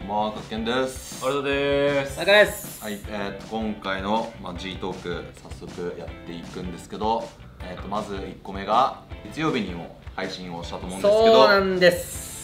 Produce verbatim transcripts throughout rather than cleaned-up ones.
も、かっけんです。 ありがとうです。 中です。 はい、えー、と今回の、まあ、G トーク早速やっていくんですけど、えー、とまずいっこめが月曜日にも配信をしたと思うんですけど、 そうなんです、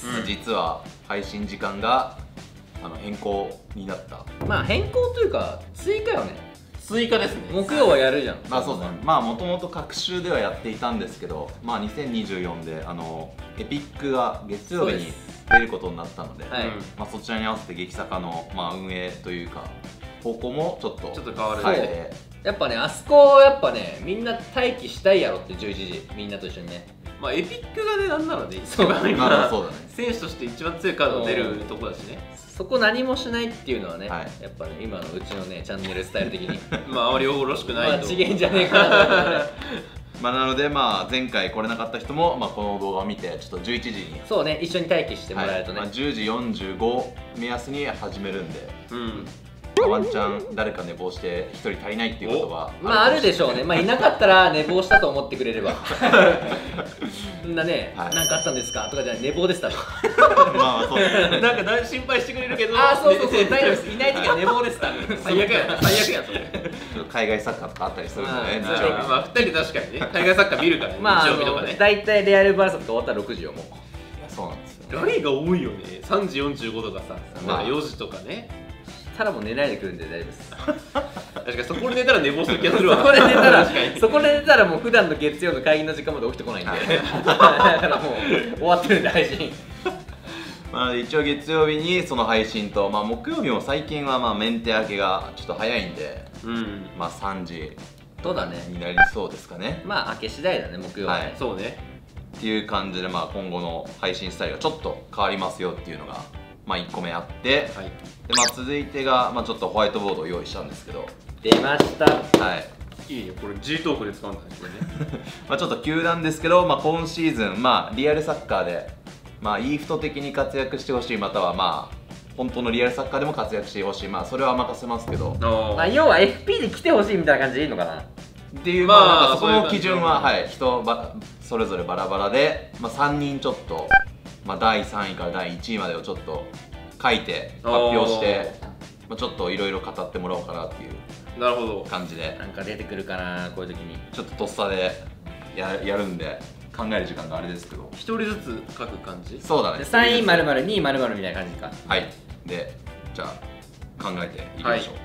うん、実は配信時間があの変更になった。 まあ変更というか追加よね。 追加ですね。 木曜はやるじゃん。 まあそうですね。まあもともと隔週ではやっていたんですけど、まあにせんにじゅうよんであのエピックが月曜日に出ることになったので、 はい、 まあそちらに合わせて激坂のまあ運営というか方向もちょっとちょっと変わる。 はい、やっぱねあそこやっぱねみんな待機したいやろってじゅういちじみんなと一緒にね。 まあエピックがねなんならね一番今そうだね。 選手として一番強いカードが出るとこだしね。 そこ何もしないっていうのはね、 はい、 やっぱね今のうちのねチャンネルスタイル的にまああまりよろしくないと。 まあ次元じゃねえかなと思ってね。 まあなのでまあ前回来れなかった人もまあこの動画を見てちょっとじゅういちじにそうね一緒に待機してもらえるとね、 はい、まあ、じゅうじよんじゅうご目安に始めるんで、 うん、 ワンチャン誰か寝坊してひとり足りないっていうことはまああるでしょうね。まあいなかったら寝坊したと思ってくれればそんなね、はい、なんかあったんですかとかじゃない、寝坊です多分まあそうなんかだいぶ心配してくれるけど、 ああそうそうそう大丈夫です、いない時は寝坊です多分最悪や最悪やそれ海外サッカーとかあったりするんでね、 日曜日。まあふたりで確かにね海外サッカー見るからね、 まあ日曜日とかね。 大体レアルバルサとか終わったらろくじよもう。いやそうなんですよ。 ラリーが多いよね。さんじよんじゅうごとかさ、なんかよじとかね。 たらもう寝ないでくるんで大丈夫です確かにそこで寝たら寝坊する気がするわ。 そこで寝たらそこで寝たらもう普段の月曜の会議の時間まで起きてこないんでだからもう終わってるんで配信。 まあ一応月曜日にその配信と、まあ、木曜日も最近はまあメンテ明けがちょっと早いんで、うん、まあさんじそうだねになりそうですかね。 まあ明け次第だね木曜はね、 はい、そうねっていう感じで、まあ今後の配信スタイルがちょっと変わりますよっていうのがまあいっこめあって、はい、でまあ続いてが、まあ、ちょっとホワイトボードを用意したんですけど、 出ました。 はいいいよこれ G トークで使うんだねこれねまあちょっと急なんですけど、まあ、今シーズン、まあ、リアルサッカーで、まあ、イーフト的に活躍してほしい、またはまあ本当のリアルサッカーでも活躍してほしい、まあそれは任せますけど、 まあ要は エフピー で来てほしいみたいな感じでいいのかなっていう、まあなんかそこの基準は、はい、人ばそれぞれバラバラで、まあ、さんにんちょっと、まあ、だいさんいからだいいちいまでをちょっと書いて発表して、まあ、ちょっといろいろ語ってもらおうかなっていうなるほど感じで、 なんか出てくるかなこういう時にちょっととっさで や, やるんで考える時間があれですけど、 一人ずつ書く感じ。 そうだね。 さんいまるまるにいまるまるみたいな感じか。 はい。でじゃあ考えていきましょう、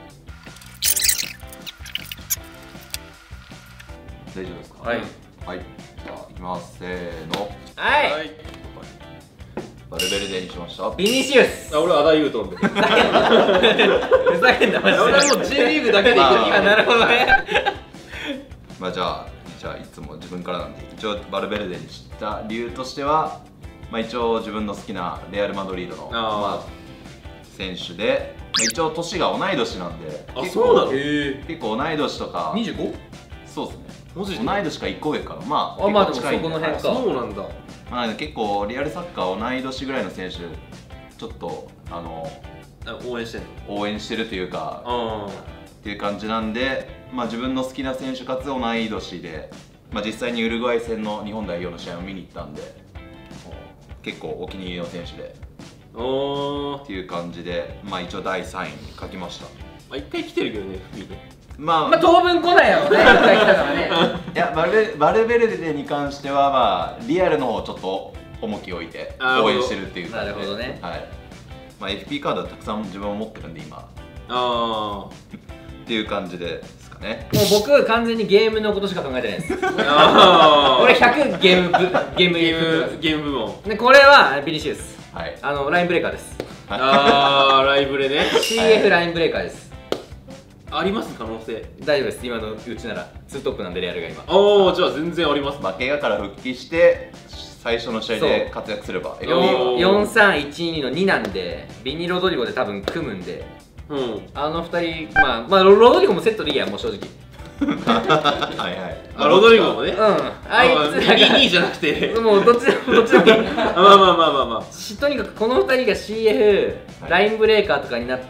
はい、大丈夫ですか。 はい、 はい、じゃあいきます。せーの。 はい、はい、 バルベルデにしました。 ビニシウス。 あ、俺アダイユートンでふざけんなふざけんなマジで。 俺はもう J リーグだけでいく。 今なるほどねまあじゃあじゃあいつも自分からなんで、一応バルベルデにした理由としては、まあ一応自分の好きなレアル・マドリードのまあ選手で、まあ、一応年が同い年なんで。 あ、そうなの。 結構同い年とか。 にじゅうご？ そうですね。同い年かいっこ上かな。まああ、まあでもそこの辺か。 そうなんだ。 まあ結構リアルサッカー同い年ぐらいの選手ちょっとあの応援してるの応援してるというかっていう感じなんで、まあ自分の好きな選手かつ同い年で、まあ実際にウルグアイ戦の日本代表の試合を見に行ったんで結構お気に入りの選手でっていう感じで、まあ一応だいさんいに書きました。まあ一回来てるけどね、エフピーで。 まあ、まあ当分来ないやろね、一回来たからね。 いや、バルベ、バルベルデに関しては、まあ、リアルの方をちょっと重きを置いて応援してるっていうなるほどね。 はい。まあ、エフピー カードはたくさん自分も持ってるんで、今。ああ。 っていう感じですかね。 もう僕、完全にゲームのことしか考えてないです。ああ。俺ひゃくゲーム部、ゲームゲームゲーム部門。 で、これはビニシウス。 はい。 あの、ラインブレーカーです。 ああ、ライブレね。 シーエフ ラインブレーカーです。 あります可能性。大丈夫です。今のうちならツートップなんでレアルが今。 ああ、じゃあ全然あります。 まあ怪我から復帰して最初の試合で活躍すれば。 よんさんいちにのになんでビニロドリゴで多分組むんで、うん、あのふたりまあまあロドリゴもセットでいいやもう正直。 はいはい。 あロドリゴもね。うん。 あいつらがにいじゃなくて、 もうどっちでもどっちでもいい。 まあまあまあまあまあ。 とにかくこのふたりが シーエフ ラインブレーカーとかになって。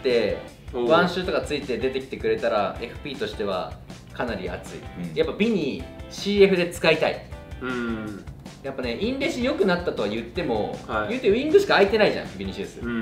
ワンシューとかついて出てきてくれたら エフピー としてはかなり熱い、うん、やっぱビニ シーエフ で使いたい。うん、やっぱねインレシ良くなったとは言っても、はい、言うてウィングしか空いてないじゃんビニシウス、うん、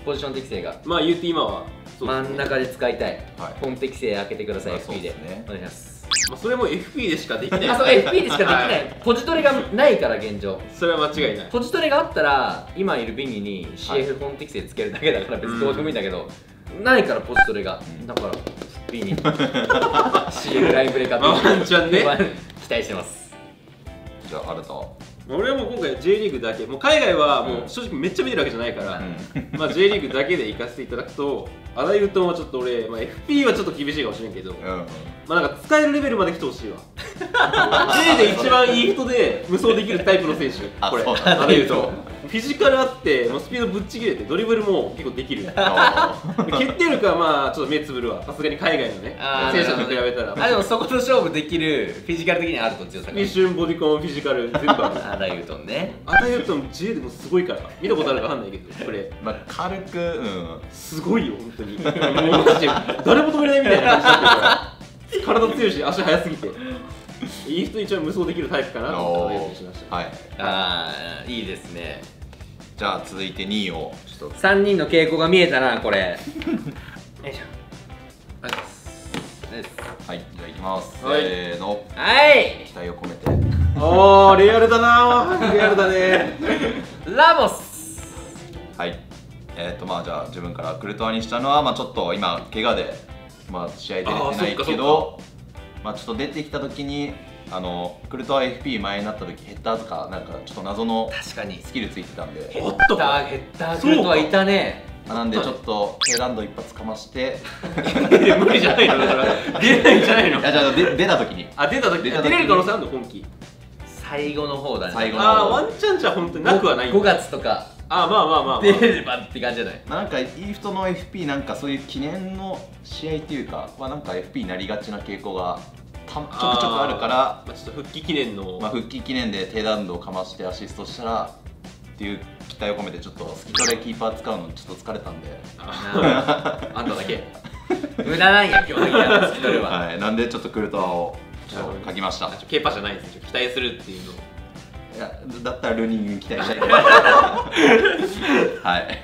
ポジション適正がまあ言うて今は真ん中で使いたい、 はい、 本適正開けてください。 あエフピー で、 ね、 お願いします。 まあそれも エフピー でしかできない。 あ、そう エフピー でしかできない、はい、ポジトレがないから現状。 それは間違いない。 ポジトレがあったら今いるビニに シーエフ 本適正つけるだけだから別にどうでもいいんだけど、うん、ないからポジトレが、うん、だからビニシーエフ ラインブレーカーワンチャンね期待してます。 じゃあ新た俺はもう今回 J リーグだけ、もう海外はもう正直めっちゃ見てるわけじゃないから、うん、まあ J リーグだけで行かせていただくと、アダイウトンはちょっと俺、まあ、エフピー はちょっと厳しいかもしれんけど、うん、まあなんか使えるレベルまで来てほしいわ。J で一番いい人で無双できるタイプの選手、これ、アダイウトン。フィジカルあって、もうスピードぶっちぎれて、ドリブルも結構できる。決定力はまあちょっと目つぶるわ、さすがに海外のね、選手と比べたら。 あ、でもそこと勝負できるフィジカル的にあると強さが。 一瞬ボディコン、フィジカル、全部ある。 アダイウトンね。 アダイウトン J でもすごいから、見たことあるかわかんないけど、これ。 まあ軽く、うん、 すごいよ、本当に。もうマジで誰も止めれないみたいな感じだったから、体強いし、足速すぎて。いい人一応無双できるタイプかなと思ってしました。 はい。 ああ、いいですね。 じゃあ続いてにいをちょっとさんにんの傾向が見えたな、これ。よいしょ。 はい、はい、じゃあいきます。せーの。 はい。 期待を込めて。 ああ、レアルだな、レアルだね。 ラモス。 はい。えっとまあじゃあ自分からクルトワにしたのはまあちょっと今怪我でまあ試合出れてないけど、まあちょっと出てきた時に。あのクルトワ エフピー 前になった時ヘッダーとかなんかちょっと謎のスキルついてたんで、 ヘッダーヘッダークルトワいたね。 なんでちょっとKランド一発かまして無理じゃないのだから出ないんじゃないの。 いやじゃあ出た時にあ出た時出れる可能性あるの本気。 最後の方だね。 最後の方。ああワンチャンじゃ本当になくはない。 ごがつとか。 あまあまあまあ出ればって感じじゃない。 なんかいい人の エフピー なんかそういう記念の試合っていうかはなんか エフピー になりがちな傾向がちょくちょくあるから、 まあ、ちょっと復帰記念の、 まあ、復帰記念で低弾道をかましてアシストしたらっていう期待を込めてちょっとスキトレキーパー使うのちょっと疲れたんでああんただけ無駄なんや今日はスキトレは、 はい、なんでちょっとクルトワをちょっと書きました。 ケーパーじゃないですよ、期待するっていうのを。 いやだったらルニング期待したいはいはい、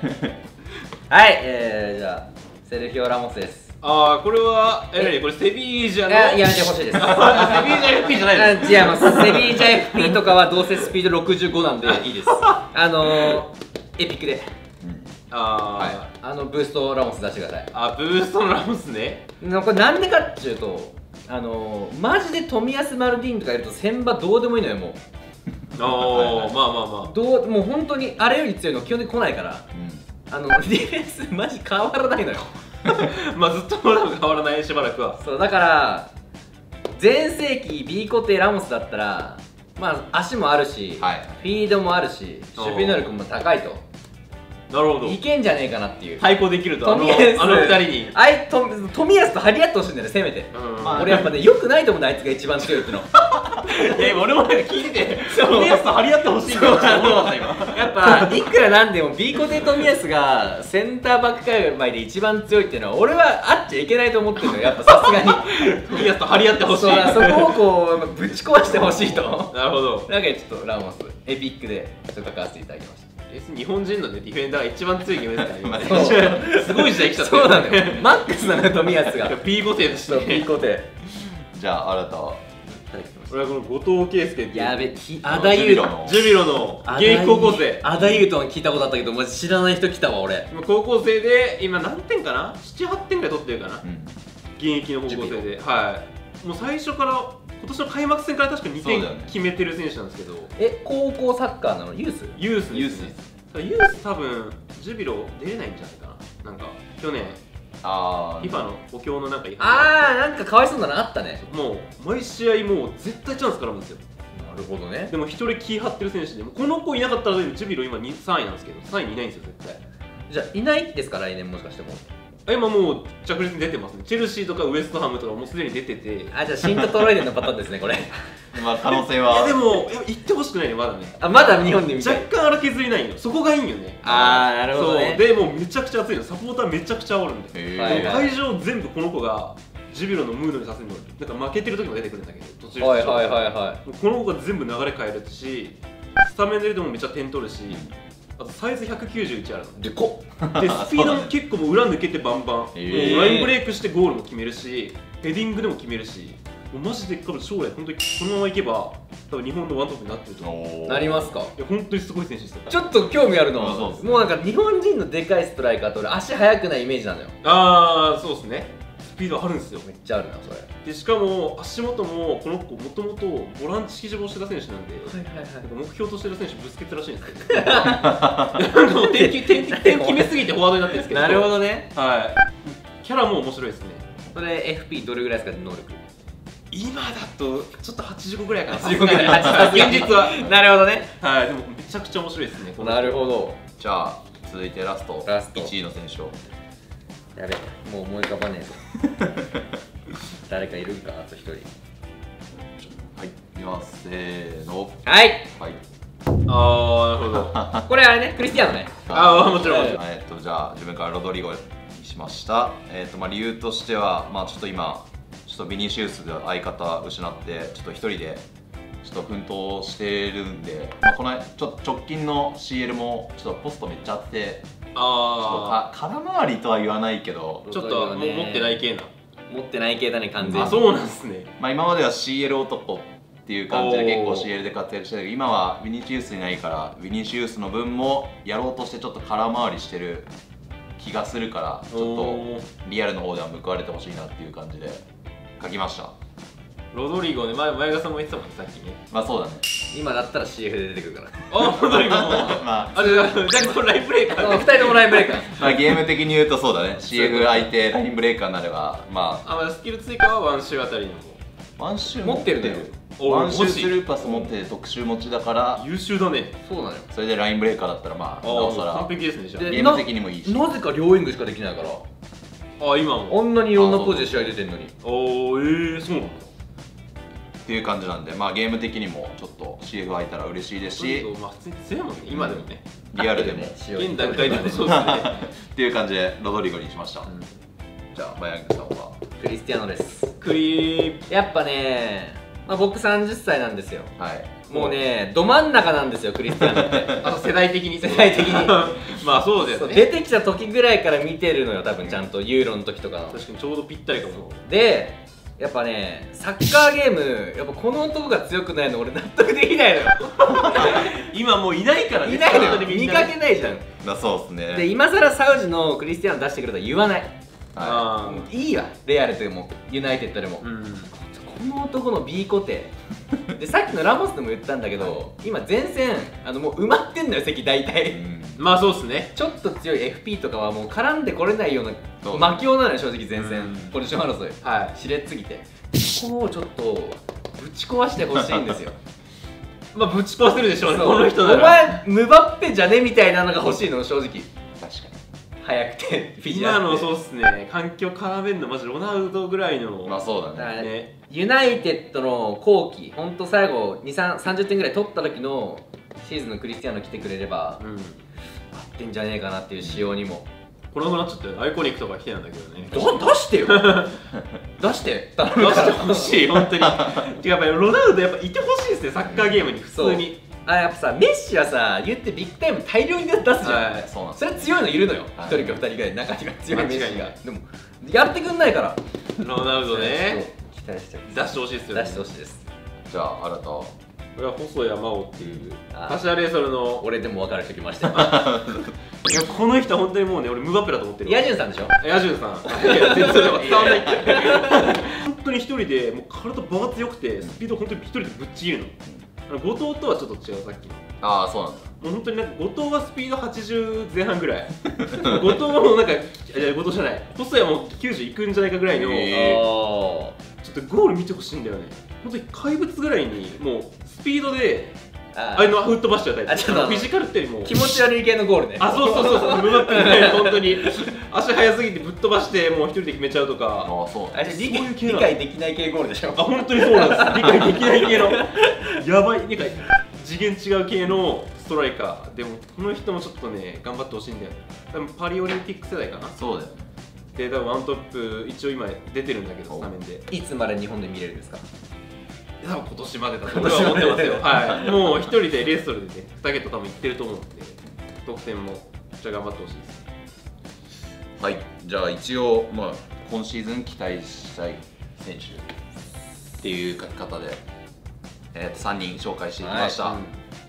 えー、じゃあセルフィオ・ラモスです。 ああこれはえ何これセビージャのやめてほしいです。セビージャ エフピー じゃないです。違います。セビージャ エフピー とかはどうせスピードろくじゅうごなんでいいです。あのー、エピックで、 うん、あ、 はい、あのブーストラモス出してください。 あブーストラモスね。 これなんでかっていうとあのー、マジで冨安マルディーンとかいると先場どうでもいいのよもう。 ああまあまあまあどうもう本当にあれより強いの基本的に来ないから、うん、あのディフェンスマジ変わらないのよ。 まあずっと変わらないしばらくは。 そうだから全盛期 B 固定ラモスだったらまあ足もあるし、はい、フィードもあるし守備能力も高いと。 なるほど。 いけんじゃねえかなっていう。 対抗できるとあのあのふたりに。 あいと冨安と張り合ってほしいんだよねせめて。俺やっぱね良くないと思うんだあいつが一番強いっての。 え俺もなんか聞いてて冨安と張り合ってほしいからやっぱいくらなんでも B 固定冨安がセンターバック界隈で一番強いっていうのは俺はあっちゃいけないと思ってるのよ。やっぱさすがに冨安と張り合ってほしい。 そこをこうぶち壊してほしいと。 なるほど。 だからちょっとラモスエピックでちょっと書かせていただきました。 日本人の、ね、ディフェンダーが一番強いゲームですからね。すごい時代来ちゃった。 そうなのよ。マックスなのよ冨安が。 B 固定として。 B 固定。 じゃあ新たは俺はこの後藤圭介っていうやべアダユートンジュビロの現役高校生。 アダユートン聞いたことあったけどマジ知らない人来たわ俺。 高校生で今何点かなななはってんぐらい取ってるかな、うん、現役の高校生で。はいもう最初から今年の開幕戦から確かにてん決めてる選手なんですけど、ね、 え高校サッカーなのユースユースユースユース多分ジュビロ出れないんじゃないかな。なんか去年あ フィファ の補強のなんかああなんかかわいそうなのあったね。 もう毎試合もう絶対チャンス絡むんですよ。 なるほどね。 でも一人気張ってる選手でこの子いなかったらジュビロ今さんいなんですけどさんいにいないんですよ絶対。 じゃあいないですか来年もしかしても。 今もう着実に出てますね。チェルシーとかウエストハムとかもうすでに出てて。 あじゃあシントトロイデンのパターンですねこれ。 まあ可能性は。 いやでも行ってほしくないねまだね。 あまだ日本で見たい。 若干荒削りないよ。そこがいいんよね。 ああなるほどね。 そうでもうめちゃくちゃ熱いの。サポーターめちゃくちゃおるんで。会場全部この子がジュビロのムードにさせるの。なんか負けてる時も出てくるんだけど途中で。はいはいはいはい。この子が全部流れ変えるしスタメンで出てもめっちゃ点取るし。 あとサイズひゃくきゅうじゅういちあるのでこっでスピードも結構もう裏抜けてバンバン、えー、もうラインブレイクしてゴールも決めるしヘディングでも決めるし、もうマジで多分将来本当にこのままいけば多分日本のワントップになってると思う。 なりますか。いや本当にすごい選手ですよ。 ちょっと興味あるのは、もうなんか日本人のでかいストライカーと俺足速くないイメージなのよ。あああそうですね。スピードあるんですよ。 めっちゃあるなそれで。しかも足元もこの子もともとボランチ基準をしてた選手なんで、目標としてる選手ブスケツらしいんですけどなんかもう点決めすぎてフォワードになってるんですけど。 なるほどね。 はい。キャラも面白いですね。 それ エフピー どれぐらいですか能力。 今だとちょっとはちじゅうごぐらいかな。 はちじゅうごぐらい現実は。なるほどね。 はい。でもめちゃくちゃ面白いですね。 なるほど。 じゃあ続いてラストラストいちいの選手を。 やべ、もう思い浮かばねえぞ誰かいるんか、あと一人。はい、 いきます、せーの。 はい、 はい、 あー、なるほどこれあれね、クリスティアーノね。 ああ、もちろんもちろん。 えっと、じゃあ自分からロドリゴにしました。えっと、まあ理由としては、まあちょっと今ちょっとビニシウスで相方失ってちょっと一人でちょっと奮闘してるんで、まあ、このちょっと直近の シーエル もちょっとポストめっちゃあって、 ああ空回りとは言わないけどちょっともう持ってない系な。 持ってない系だね完全に。 あ、そうなんですね。 まあ今までは シーエル 男っていう感じで結構 シーエル で活躍してたけど、今はビニシウスいないからビニシウスの分もやろうとしてちょっと空回りしてる気がするから、ちょっとリアルの方では報われてほしいなっていう感じで書きました。 ロドリゴね、前前田さんも言ってたもんね、さっきね。 まあそうだね。 今だったら シーエフ で出てくるから。 あ、ロドリゴもまああれじゃあこのラインブレーカーふたりともラインブレーカーまあゲーム的に言うとそうだね。 シーエフ 相手ラインブレーカーになれば、まあ、まあスキル追加はワンシューあたりのあワンシュー持ってるね。 ワンシュースルーパス持って特殊持ちだから、 優秀だね。 そうなのよ。 それでラインブレーカーだったらまあなおさら完璧ですね。じゃあゲーム的にもいいし、 なぜか両ウイングしかできないから。 あ、今もあんなにいろんなポジで試合出てんのに。 おお、ええ、そうなんだっていう感じなんで、まあゲーム的にもちょっと シーエフ 空いたら嬉しいですし、 まあ普通に強いもんね、今でもね、 リアルでも現段階でもそうですねっていう感じでロドリゴにしました。じゃあバヤングさんはクリスティアーノです。 クリやっぱね、まあ僕さんじゅっさいなんですよ。 はい。 もうね、ど真ん中なんですよ、クリスティアーノって。 あと世代的に世代的にまあそうですね。 出てきた時ぐらいから見てるのよ、多分ちゃんとユーロの時とかの。 確かにちょうどぴったりかも。 でやっぱね、サッカーゲーム、やっぱこの男が強くないの俺納得できないのよ今もういないからね。 いないのよ、見かけないじゃん。 だそうっすね。 で今更サウジのクリスティアーノ出してくれたら言わない。 ああ、いいわ、レアルでもユナイテッドでも、うん、この男の B 固定でさっきのラモスでも言ったんだけど、今前線あのもう埋まってんのよ席大体、うん、 まあそうっすね。 ちょっと強い エフピー とかはもう絡んでこれないような魔境なのよ正直。前線、うん、ポジション争い、はい、しれっすぎてここをちょっとぶち壊してほしいんですよまあぶち壊せるでしょうね、この人なら。お前ムバッペじゃねみたいなのが欲しいの正直。 確かに速くてフィジカル今のそうっすね、環境絡めるのマジロナウドぐらいの。 まあそうだね。 ね、ユナイテッドの後期、ほんと最後にじゅう、さんじゅってんぐらい取った時のシーズンのクリスティアーノ来てくれれば、うん、合ってんじゃねえかなっていう仕様にも。 これもなっちゃったよ。アイコニックとか来てたんだけどね。 出してよ出して出してほしい、本当にてかやっぱりロナウドやっぱいてほしいですね、サッカーゲームに普通に。 あ、やっぱさ、メッシはさ、言ってビッグタイム大量に出すじゃん、はい、そうなんです。それ強いのいるのよ、はい、ひとりかふたりぐらい中には強いメッシが。でもやってくんないからロナウドね、 期待して出してほしいですよね。 出してほしいです。 じゃあ新たはこれは細谷真央っていう柏レイソルの。 俺でも分かる人きましたよいや、この人本当にもうね、俺ムバッペだと思ってる。 ヤジュンさんでしょ。 ヤジュンさん。いや全然それは伝わんないって本当に一人でもう体バカ強くて、スピード本当に一人でぶっちぎるの。後藤とはちょっと違う、さっきの。 ああ、そうなんだ。 もう本当になんか後藤はスピードはちじゅうぜん半ぐらい後藤はもうなんか、いや後藤じゃない、細谷もきゅうじゅういくんじゃないかぐらいの、えー、ちょっとゴール見てほしいんだよね。本当に怪物ぐらいにもうスピードでああいうの吹っ飛ばしちゃうタイプ。フィジカルってよりも気持ち悪い系のゴールね。 あ、そうそうそうそう、ムバッペね、本当に足速すぎてぶっ飛ばしてもう一人で決めちゃうとか。 ああ、そう。あ、理解できない系ゴールでしょ。 あ、本当にそうなんです。理解できない系のやばい、なんか次元違う系のストライカー。でもこの人もちょっとね、頑張ってほしいんだよね。多分パリオリンピック世代かな。 そうだよね。 で、多分ワントップ一応今出てるんだけど、スタメンで。 いつまで日本で見れるんですか。 多分今年までだと俺は思ってますよ。はい、もう一人でレーストルでね、に桁多分いってると思うんで。 得点もじゃあ頑張ってほしいです。 はい、じゃあ一応、まあ、今シーズン期待したい選手っていう書き方で、えー、とさんにん紹介していきました、はい、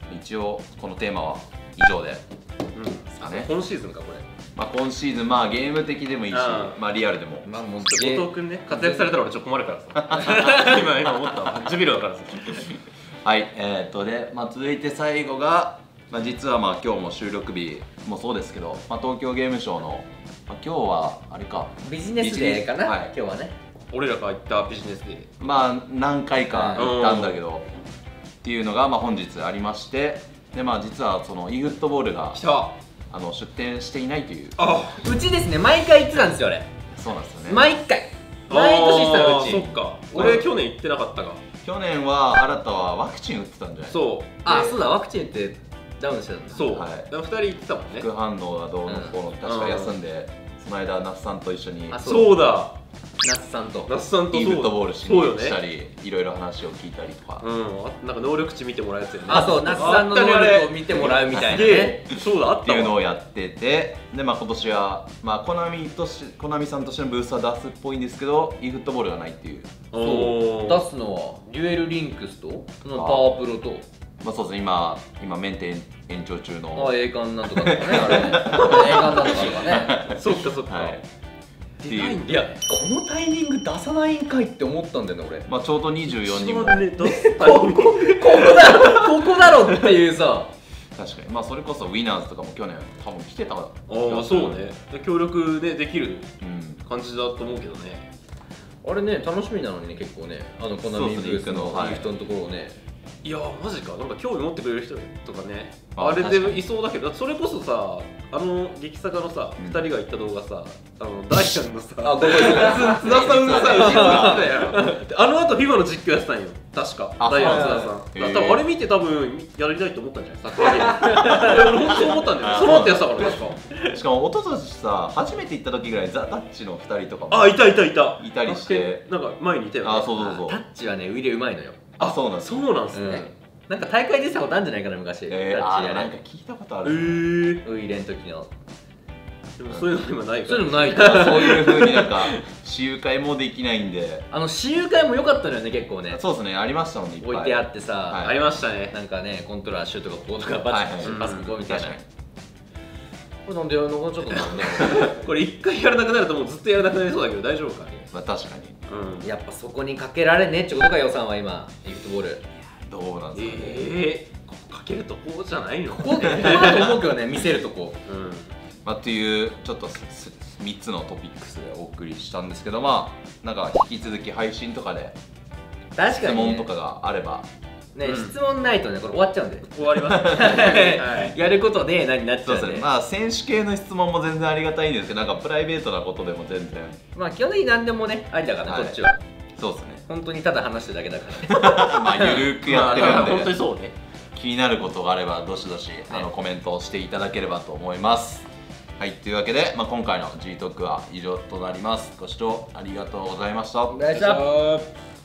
うん、一応このテーマは以上で、うん、ですかね。 今シーズンかこれ、 まあ、今シーズン、まあ、ゲーム的でもいいし、まあ、リアルでも、 まあ、もう後藤君ね活躍されたら俺ちょっと困るからさ今今思ったわ、ジュビロだからさはい、えー、っとで、まあ、続いて最後が、まあ、実はまあ今日も収録日もそうですけど、まあ、東京ゲームショウの、まあ、今日はあれかビジネスデーかな、はい、今日はね俺らが行ったビジネスデー、 まあ何回か行ったんだけど、っていうのがまあ本日ありまして、でまあ実はその e フットボールがあの出店していないという。 あ、うちですね、毎回行ってたんですよあれ。 そうなんですよね、 毎回毎年行ってたのうち。 そっか、俺去年行ってなかったが。 去年は新たはワクチン打ってたんじゃない。 そう、 あ、そうだ、ワクチン打ってダウンしてたんだ。 そう、はい、ふたり行ってたもんね。 副反応がどうのこうの、確か休んで、その間那須さんと一緒に。 そうだ、 那須さんと那須さんと e フットボールしにしたり、いろいろ話を聞いたりとか、 うん、なんか能力値見てもらうやつよね。 あ、そう、那須さんの能力を見てもらうみたいなね。 そうだ、あったっていうのをやってて、でまあ今年はまあコナミとしコナミさんとしてのブースは出すっぽいんですけど、 e フットボールがないっていう。 そう出すのはデュエルリンクスとパワープロと、 まあそうですね、今今メンテ延長中の。 あ、栄冠なんとかとかね、あれね、栄冠なんとかとかね。 そっかそっか。 はい、いや、このタイミング出さないんかいって思ったんだよね俺。 まあちょうどにじゅうよんにんもここだろここだろっていうさ。 確かに、まあそれこそウィナーズとかも去年多分来てたから。 ああ、そうね、協力でできる感じだと思うけどね。 あれね、楽しみなのにね、結構ね、あのコナミブースのギフトのところをね。 いやマジか、なんか興味持ってくれる人とかね、あれでいそうだけど、それこそさ、あの激坂のさ、ふたりが行った動画さ、あのダイアンのさ、 あ、ここですね、 津田さんがさ、後ろにいたよ。あの後フィバの実況やってたんよ、確か、ダイアンの津田さん。多分あれ見て多分やりたいと思ったんじゃない、サッカーゲーム。俺本当思ったんだよ、その後やってたから確か。 しかも一昨年さ、初めて行った時ぐらいザ・タッチのふたりとかも、あ、いたいたいたいたりして、 なんか前にいたよね。 あ、そうそうそう。 タッチはね、ウィレうまいのよ。 あ、そうなんです。 そうなんですね。 なんか大会出てたことあるんじゃないかな、昔。 えー、あー、なんか聞いたことある。 えー、 ウイレの時の。 でもそういうの今ないから。 そういうのないから。 そういう風になんか私有会もできないんで。 あの私有会も良かったのよね、結構ね。 そうですね、ありましたもんね、いっぱい。 置いてあってさ、 ありましたね。 なんかね、コントローラーシュートがこうとかバチパスこうみたいな。これなんでやるのかちょっとなんだろう。 これ一回やらなくなるともうずっとやらなくなりそうだけど大丈夫か。 まあ確かに。やっぱそこにかけられねえってことか、予算は今、eフットボール。 どうなんですかね。 ええ、かけるとこじゃないの？ ここだと思うけどね、見せるとこ。 うん。まあっていうちょっとみっつのトピックスでお送りしたんですけど、まあなんか引き続き配信とかで質問とかがあれば。 ね、質問ないとね、これ終わっちゃうんで。 終わります。 やることねえ何になっちゃうんで。 まあ選手系の質問も全然ありがたいんですけど、なんかプライベートなことでも全然。 まあ基本的に何でもね、ありだからこっちは。 そうですね。 本当にただ話してるだけだから。 まあゆるくやってるんで。 本当にそうね。 気になることがあればどしどしあのコメントをしていただければと思います。はい、というわけで、まあ、今回の G トークは以上となります。ご視聴ありがとうございました。 お願いします。